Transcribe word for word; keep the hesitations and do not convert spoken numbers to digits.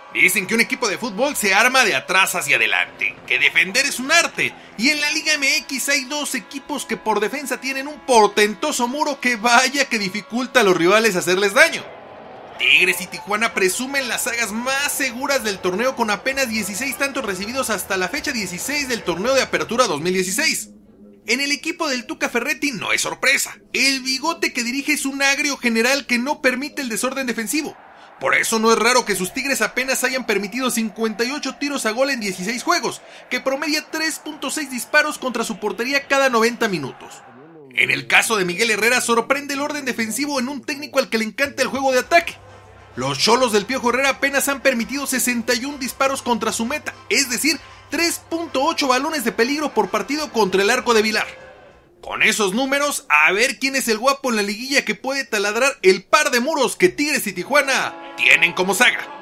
Dicen que un equipo de fútbol se arma de atrás hacia adelante, que defender es un arte, y en la Liga M X hay dos equipos que por defensa tienen un portentoso muro que vaya que dificulta a los rivales hacerles daño. Tigres y Tijuana presumen las sagas más seguras del torneo con apenas dieciséis tantos recibidos hasta la fecha dieciséis del torneo de apertura dos mil dieciséis. En el equipo del Tuca Ferretti no es sorpresa, el bigote que dirige es un agrio general que no permite el desorden defensivo. Por eso no es raro que sus Tigres apenas hayan permitido cincuenta y ocho tiros a gol en dieciséis juegos, que promedia tres punto seis disparos contra su portería cada noventa minutos. En el caso de Miguel Herrera sorprende el orden defensivo en un técnico al que le encanta el juego de ataque. Los Xolos del Piojo Herrera apenas han permitido sesenta y un disparos contra su meta, es decir, tres punto ocho balones de peligro por partido contra el arco de Vilar. Con esos números, a ver quién es el guapo en la liguilla que puede taladrar el par de muros que Tigres y Tijuana tienen como saga.